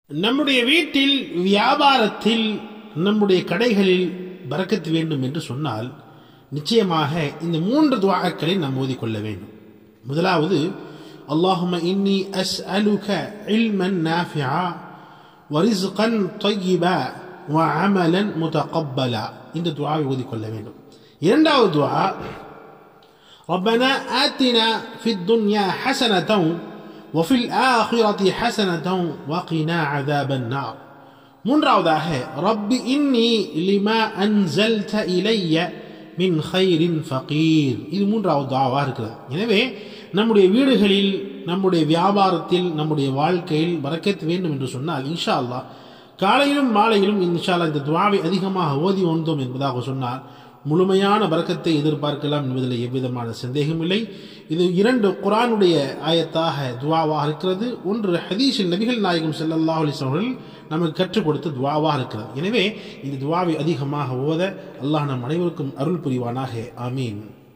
நம்முடைய வீட்டில் வியாபாரத்தில் நம்முடைய கடைகளில் பரக்கத்து வேண்டும் என்று சொன்னால் நிச்சயமாக இந்த 3 துஆக்களை நாம் ஓதிக்கொள்ள வேண்டும். முதலாவது, அல்லாஹும்ம இன்னி அஸ்அலுக இல்மன் நாஃபிஆ வ ரிஸ்கன் தய்யிபா வ அமலன் முதகப்பலா. இந்த துஆவை ஓதிக்கொள்ள வேண்டும். இரண்டாவது துஆ, ரப்பனா ஆத்தினா ஃபித் துன்யா ஹஸனதன் وفي الآخرة حسنة وقنا عذاب النار. மூன்றாவதாக, ரப்பி இன்னி லிமா அன்ஸல்த இலைய மின் கைரின் ஃபகீர். இது மூன்றாவது துஆவா இருக்கிறது. எனவே நம்முடைய வீடுகளில், நம்முடைய வியாபாரத்தில், நம்முடைய வாழ்க்கையில் பரக்கத் வேண்டும் என்று சொன்னால் இன்ஷா அல்லாஹ் காலையிலும் மாலையிலும் இன்ஷா அல்லாஹ் இந்த துஆவை அதிகமாக ஓதி வந்தோம் என்பதாக சொன்னால் முழுமையான பரக்கத்தை எதிர்பார்க்கலாம் என்பதில் எவ்விதமான சந்தேகம் இல்லை. இது 2 குர்ஆனுடைய ஆயத்தாக துஆவாக இருக்கிறது. ஒன்று ஹதீஸில் நபிகள் நாயகம் ஸல்லல்லாஹு அலைஹி வஸல்லம் அவர்கள் நமக்கு கற்றுக் கொடுத்த துஆவாக இருக்கிறது. எனவே இந்த துஆவை அதிகமாக ஓத அல்லாஹ் நம் அனைவருக்கும் அருள் புரிவானாக. ஆமீன்.